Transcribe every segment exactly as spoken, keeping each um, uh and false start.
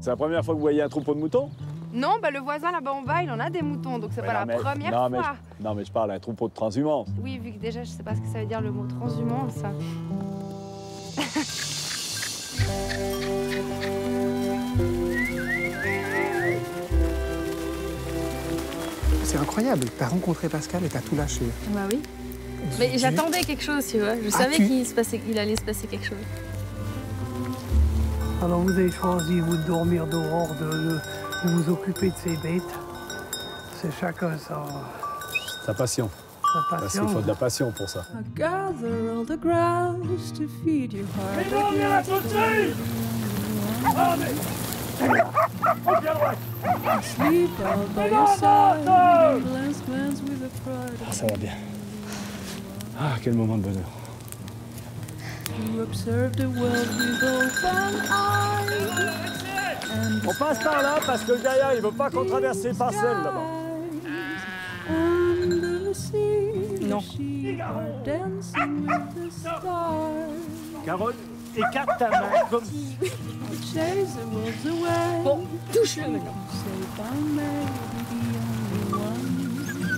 C'est la première fois que vous voyez un troupeau de moutons? Non, bah le voisin là-bas en bas, il en a des moutons, donc c'est Mais pas non, la mais- première non, fois. Mais je, non, mais je parle d'un troupeau de transhumance. Oui, vu que déjà je sais pas ce que ça veut dire le mot transhumance. C'est incroyable, t'as rencontré Pascal et t'as tout lâché. Bah oui. Mais j'attendais quelque chose, tu vois. Je Ah, savais tu- qu'il se passait, qu'il allait se passer quelque chose. Alors vous avez choisi, vous, de dormir dehors, de, de- de vous occuper de ces bêtes. C'est chacun sa, Sa passion. sa Parce passion. qu'il faut de la passion pour ça. I gather all the grass to feed your heart. Sleep out by your side, last man's with a pride. Ah, ça va bien. Ah, quel moment de bonheur. You observe the world with open eyes. And On passe par là parce que le gaillard, il veut pas qu'on traverse les parcelles là-bas. under the sea, Non. the sheep are dancing with the stars. Carole, écarte ta main comme... Chase the wolves away. Bon, touche-le maintenant. Safe I may be the only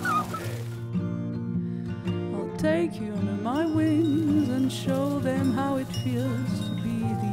one. I'll take you under my wings and show them how it feels to be the